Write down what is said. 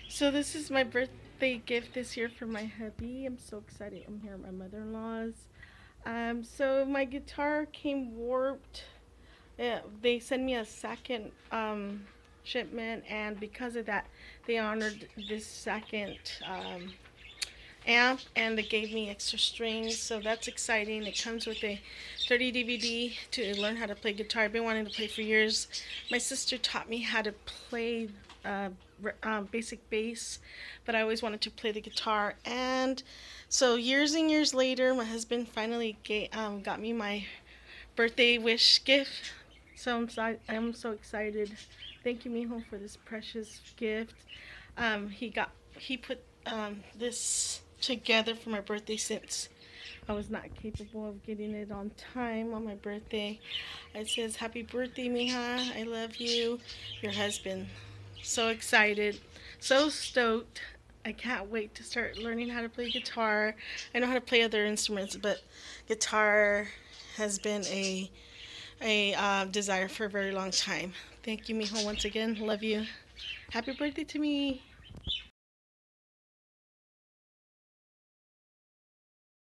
So this is my birthday gift this year for my hubby. I'm so excited. I'm here at my mother-in-law's. So my guitar came warped. They sent me a second shipment, and because of that, they honored this second amp, and they gave me extra strings. So that's exciting. It comes with a 30 DVD to learn how to play guitar. I've been wanting to play for years. My sister taught me how to play uh, basic bass, but I always wanted to play the guitar. And so years and years later, my husband finally got me my birthday wish gift. So I'm so excited. Thank you, Mijo, for this precious gift. He put this together for my birthday since I was not capable of getting it on time on my birthday. It says, "Happy birthday, Mija. I love you. Your husband." So excited, so stoked. I can't wait to start learning how to play guitar. I know how to play other instruments, but guitar has been a desire for a very long time. Thank you, Mijo, once again. Love you. Happy birthday to me.